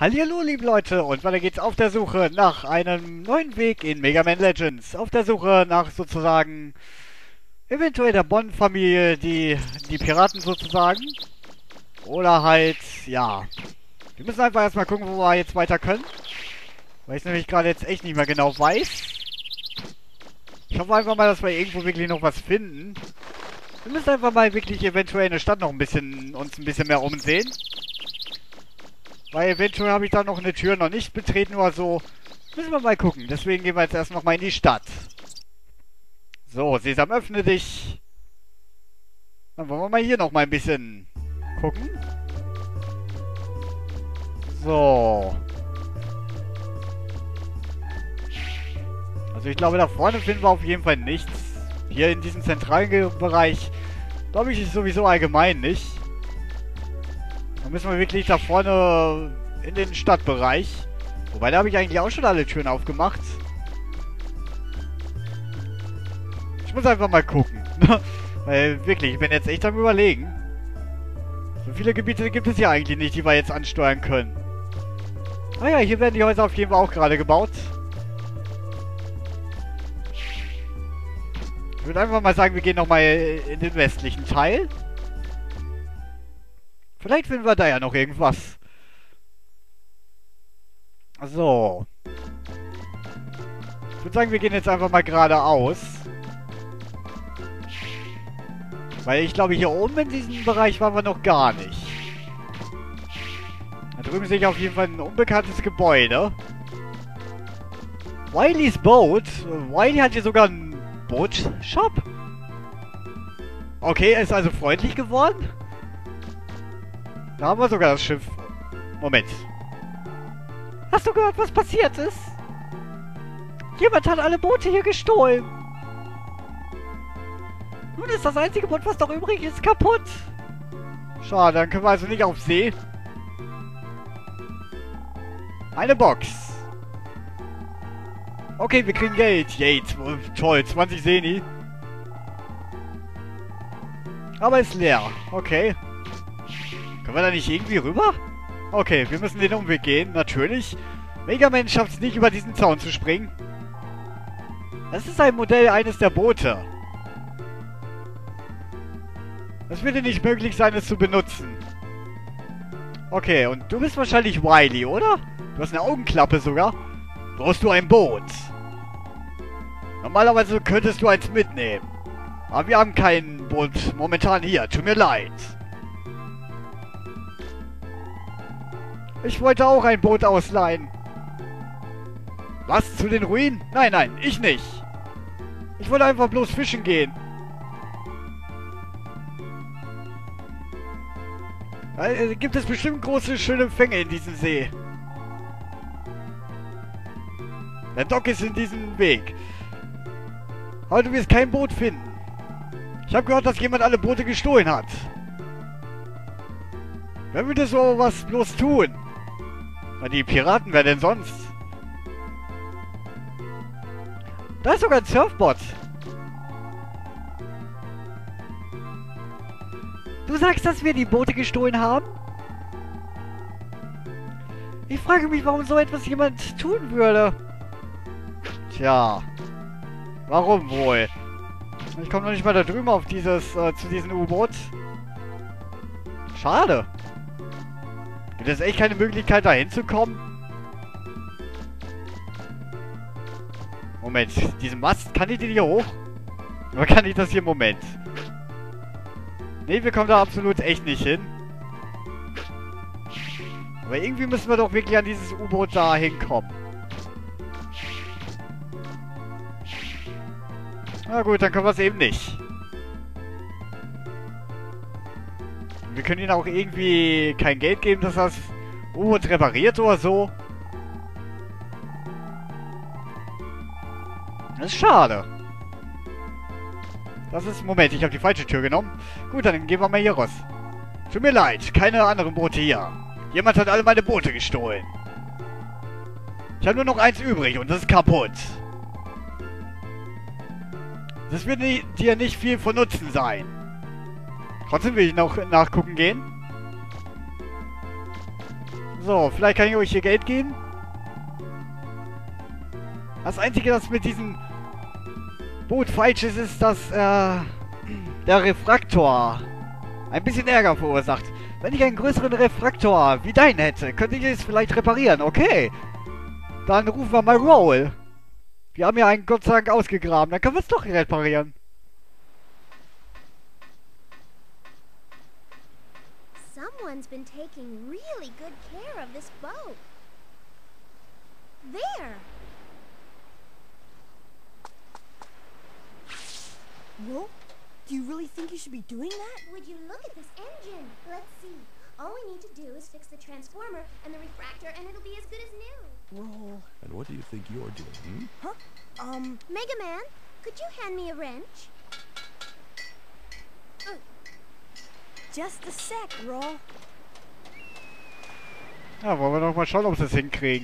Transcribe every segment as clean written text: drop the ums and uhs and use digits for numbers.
Hallihallo, liebe Leute, und weiter geht's auf der Suche nach einem neuen Weg in Mega Man Legends. Auf der Suche nach sozusagen eventuell der Bond-Familie, die Piraten sozusagen. Oder halt, ja. Wir müssen einfach erstmal gucken, wo wir jetzt weiter können. Weil ich nämlich gerade jetzt echt nicht mehr genau weiß. Ich hoffe einfach mal, dass wir irgendwo wirklich noch was finden. Wir müssen einfach mal wirklich eventuell in der Stadt noch uns ein bisschen mehr umsehen. Weil eventuell habe ich da noch eine Tür noch nicht betreten oder so. Müssen wir mal gucken. Deswegen gehen wir jetzt erst noch mal in die Stadt. So, Sesam, öffne dich. Dann wollen wir mal hier noch mal ein bisschen gucken. So. Also ich glaube, da vorne finden wir auf jeden Fall nichts. Hier in diesem zentralen Bereich glaube ich ist sowieso allgemein nicht. Da müssen wir wirklich da vorne in den Stadtbereich. Wobei, da habe ich eigentlich auch schon alle Türen aufgemacht. Ich muss einfach mal gucken. Weil wirklich, ich bin jetzt echt am Überlegen. So viele Gebiete gibt es hier eigentlich nicht, die wir jetzt ansteuern können. Ah ja, hier werden die Häuser auf jeden Fall auch gerade gebaut. Ich würde einfach mal sagen, wir gehen nochmal in den westlichen Teil. Vielleicht finden wir da ja noch irgendwas. So. Ich würde sagen, wir gehen jetzt einfach mal geradeaus. Weil ich glaube, hier oben in diesem Bereich waren wir noch gar nicht. Da drüben sehe ich auf jeden Fall ein unbekanntes Gebäude. Wily's Boat. Wily hat hier sogar einen Bootshop. Okay, er ist also freundlich geworden. Da haben wir sogar das Schiff. Moment. Hast du gehört, was passiert ist? Jemand hat alle Boote hier gestohlen. Nun ist das einzige Boot, was noch übrig ist, kaputt. Schade, dann können wir also nicht auf See. Eine Box. Okay, wir kriegen Geld. Yay, toll, 20 Seni. Aber ist leer. Okay. Können wir da nicht irgendwie rüber? Okay, wir müssen den Umweg gehen, natürlich. Mega Man schafft es nicht, über diesen Zaun zu springen. Das ist ein Modell eines der Boote. Es würde nicht möglich sein, es zu benutzen. Okay, und du bist wahrscheinlich Wily, oder? Du hast eine Augenklappe sogar. Brauchst du ein Boot? Normalerweise könntest du eins mitnehmen. Aber wir haben kein Boot momentan hier. Tut mir leid. Ich wollte auch ein Boot ausleihen. Was? Zu den Ruinen? Nein, nein, ich nicht. Ich wollte einfach bloß fischen gehen. Da gibt es bestimmt große, schöne Fänge in diesem See. Der Dock ist in diesem Weg. Aber du wirst kein Boot finden. Ich habe gehört, dass jemand alle Boote gestohlen hat. Wer würde so was bloß tun? Na, die Piraten, wer denn sonst? Da ist sogar ein Surfbot. Du sagst, dass wir die Boote gestohlen haben? Ich frage mich, warum so etwas jemand tun würde. Tja. Warum wohl? Ich komme noch nicht mal da drüben auf zu diesem U-Boot. Schade. Gibt es echt keine Möglichkeit, da hinzukommen? Moment, diesen Mast, kann ich den hier hoch? Oder kann ich das hier? Moment. Ne, wir kommen da absolut echt nicht hin. Aber irgendwie müssen wir doch wirklich an dieses U-Boot da hinkommen. Na gut, dann können wir es eben nicht. Wir können ihnen auch irgendwie kein Geld geben, dass das U-Boot repariert oder so. Das ist schade. Das ist... Moment, ich habe die falsche Tür genommen. Gut, dann gehen wir mal hier raus. Tut mir leid, keine anderen Boote hier. Jemand hat alle meine Boote gestohlen. Ich habe nur noch eins übrig und das ist kaputt. Das wird dir nicht viel von Nutzen sein. Trotzdem will ich noch nachgucken gehen. So, vielleicht kann ich euch hier Geld geben. Das Einzige, das mit diesem Boot falsch ist, ist, dass der Refraktor ein bisschen Ärger verursacht. Wenn ich einen größeren Refraktor wie deinen hätte, könnte ich es vielleicht reparieren. Okay. Dann rufen wir mal Roll. Wir haben ja einen Gott sei Dank ausgegraben. Dann können wir es doch reparieren. Someone's been taking really good care of this boat. There! Well, do you really think you should be doing that? Would you look at this engine? Let's see. All we need to do is fix the transformer and the refractor and it'll be as good as new. Roll. And what do you think you're doing, Huh? Mega Man, could you hand me a wrench? Just a sec, Roll. Ja, wollen wir doch mal schauen, ob sie es hinkriegen.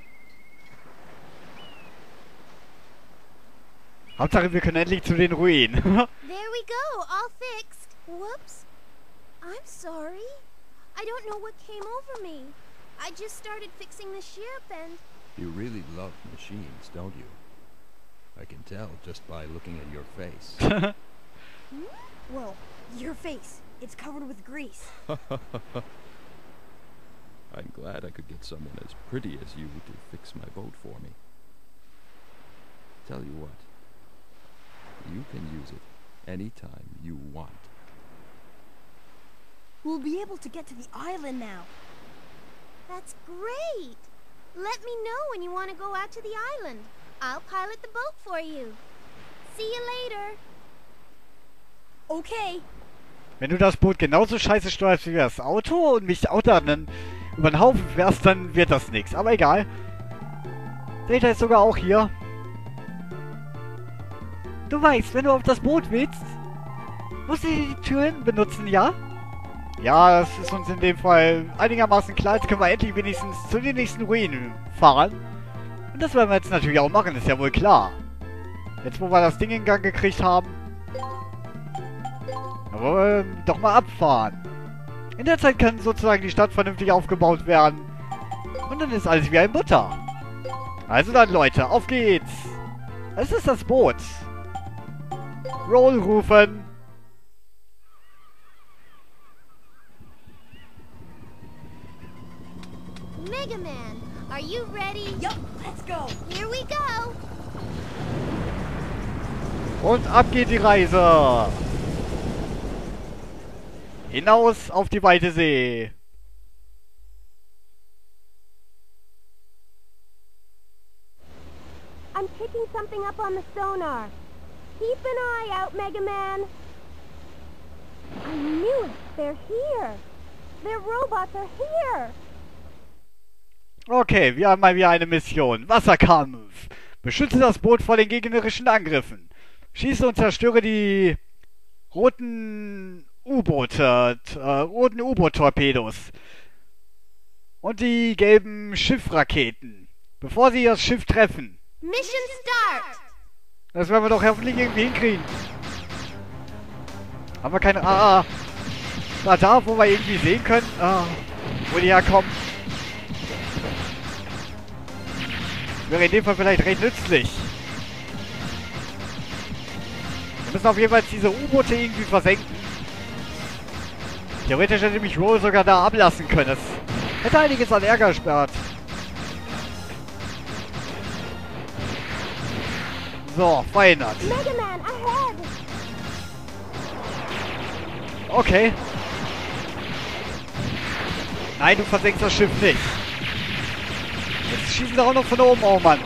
Hauptsache, wir können endlich zu den Ruinen. There we go, all fixed. Whoops. I'm sorry. I don't know what came over me. I just started fixing the ship and... You really love machines, don't you? I can tell just by looking at your face. Well, your face. It's covered with grease. I'm glad I could get someone as pretty as you to fix my boat for me. Tell you what. You can use it anytime you want. We'll be able to get to the island now. That's great. Let me know when you want to go out to the island. I'll pilot the boat for you. See you later. Okay. Wenn du das Boot genauso scheiße steuerst wie das Auto und mich auch dann über den Haufen fährst, dann wird das nichts. Aber egal. Data ist sogar auch hier. Du weißt, wenn du auf das Boot willst, musst du die Türen benutzen, ja? Ja, das ist uns in dem Fall einigermaßen klar. Jetzt können wir endlich wenigstens zu den nächsten Ruinen fahren. Und das werden wir jetzt natürlich auch machen, ist ja wohl klar. Jetzt, wo wir das Ding in Gang gekriegt haben. Da wollen wir doch mal abfahren. In der Zeit kann sozusagen die Stadt vernünftig aufgebaut werden. Und dann ist alles wie ein Butter. Also dann, Leute, auf geht's. Es ist das Boot. Roll rufen. Mega Man, are you ready? Yup, let's go. Here we go. Und ab geht die Reise. Hinaus auf die weite See. I'm picking something up on the sonar. Keep an eye out, Mega Man. I knew it. They're here. Their robots are here. Okay, wir haben mal wieder eine Mission. Wasserkampf. Beschütze das Boot vor den gegnerischen Angriffen. Schieße und zerstöre die roten U-Boot-Torpedos. Und die gelben Schiffraketen. Bevor sie das Schiff treffen. Mission start. Das werden wir doch hoffentlich irgendwie hinkriegen. Haben wir keine... Ah, da, wo wir irgendwie sehen können, wo die herkommen. Wäre in dem Fall vielleicht recht nützlich. Wir müssen auf jeden Fall diese U-Boote irgendwie versenken. Theoretisch hätte mich Roll sogar da ablassen können. Das hätte einiges an Ärger gespart. So, verhindert. Mega Man, ahead. Okay. Nein, du versenkst das Schiff nicht. Jetzt schießen sie auch noch von oben. Oh Mann.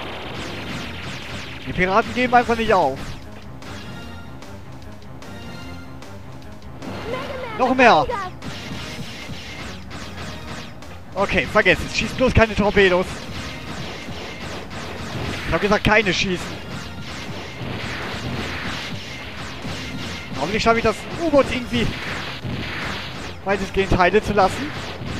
Die Piraten geben einfach nicht auf. Noch mehr. Okay, vergesst es. Schießt bloß keine Torpedos. Ich habe gesagt, keine schießen. Hoffentlich schaffe ich das U-Boot irgendwie weitestgehend heile zu lassen.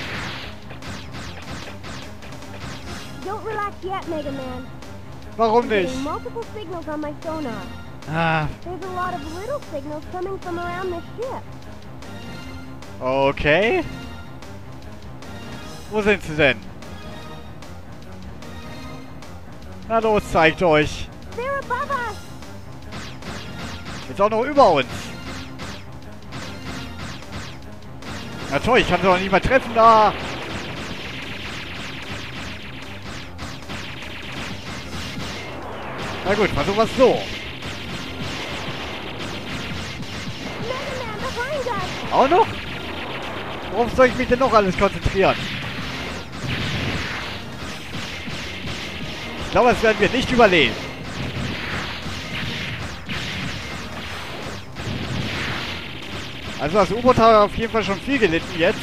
Don't relax yet, Mega Man. Warum I'm nicht? getting multiple signals on my sonar. Ah, There's a lot of little signals coming from around the ship. okay. Wo sind sie denn? Na los, zeigt euch. They're above us. Jetzt auch noch über uns. Na toll, ich kann sie doch nicht mehr treffen da. Na gut, versuchen wir es so. Mega Man behind us. Auch noch? Worauf soll ich mich denn noch alles konzentrieren? Ich glaube, das werden wir nicht überleben. Also das U-Boot hat auf jeden Fall schon viel gelitten jetzt.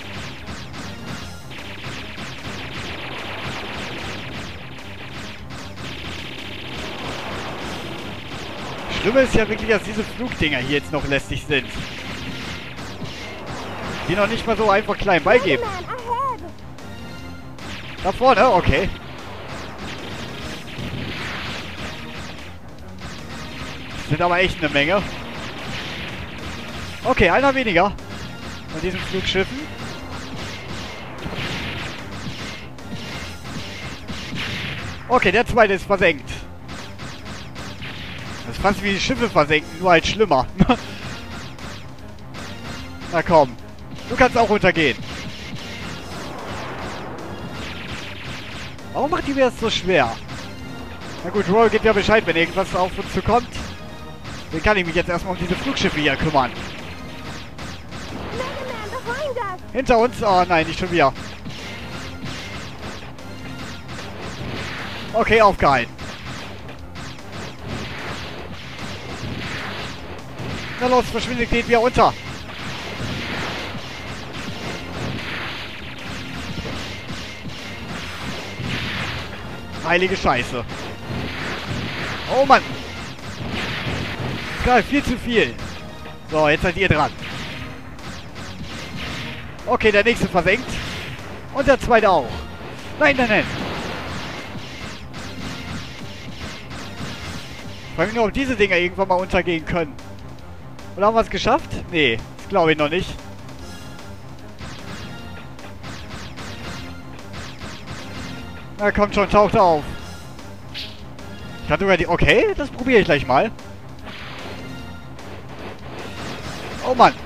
Schlimme ist ja wirklich, dass diese Flugdinger hier jetzt noch lästig sind. Die noch nicht mal so einfach klein Mega beigeben. Man ahead. Da vorne, okay. Sind aber echt eine Menge. Okay, einer weniger von diesen Flugschiffen. Okay, der zweite ist versenkt. Das ist fast wie die Schiffe versenken, nur halt schlimmer. Na komm, du kannst auch runtergehen. Warum macht die mir das so schwer? Na gut, Roll gibt ja Bescheid, wenn irgendwas auf uns zukommt. Dann kann ich mich jetzt erstmal um diese Flugschiffe hier kümmern. Mega Man behind us. Hinter uns? Oh nein, nicht schon wieder. Okay, aufgehalten. Na los, verschwindet, geht wieder unter. Heilige Scheiße. Oh Mann. Geil, viel zu viel. So, jetzt seid ihr dran. Okay, der nächste versenkt. Und der zweite auch. Nein, nein, nein. Ich frage mich nur, ob diese Dinger irgendwann mal untergehen können. Oder haben wir es geschafft? Nee, das glaube ich noch nicht. Na kommt schon, taucht auf. Ich hatte sogar die... Okay, das probiere ich gleich mal. Oh Mann.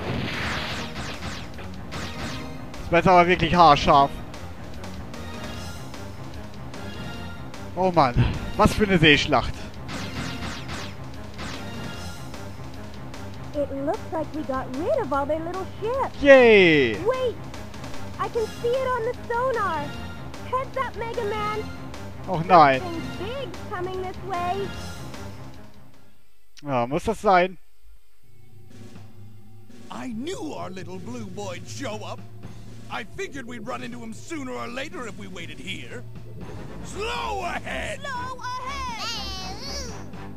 Das war jetzt aber wirklich haarscharf. Oh Mann. Was für eine Seeschlacht. It looks like we got rid of all their little ships. Yay! Wait! I can see it on the sonar. Heads up, Mega Man. Och nein. Something big's coming this way. Ja, muss das sein? I knew our little blue boy'd show up. I figured we'd run into him sooner or later if we waited here. Slow ahead! Slow ahead!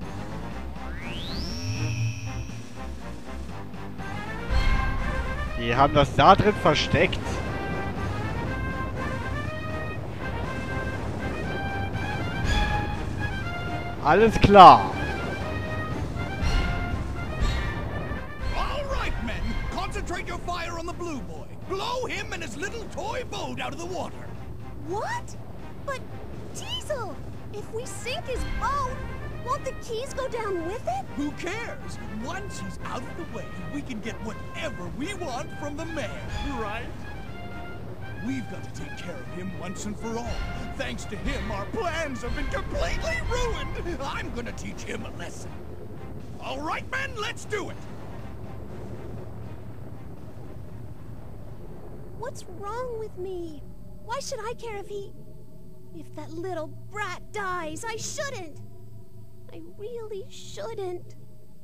Die haben das da drin versteckt. Alles klar. All right, men. Concentrate your fire on the blue boy. Blow him and his little toy boat out of the water. What? But, Diesel, if we sink his boat, won't the keys go down with it? Who cares? Once he's out of the way, we can get whatever we want from the mayor, right? We've got to take care of him once and for all. Thanks to him, our plans have been completely ruined. I'm gonna teach him a lesson. All right, men, let's do it. What's wrong with me? Why should I care if that little brat dies? I shouldn't. I really shouldn't.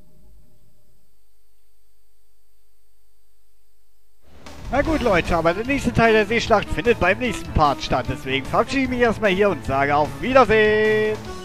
Na gut, Leute, aber der nächste Teil der Seeschlacht findet beim nächsten Part statt. Deswegen verabschiede ich mich erstmal hier und sage auf Wiedersehen.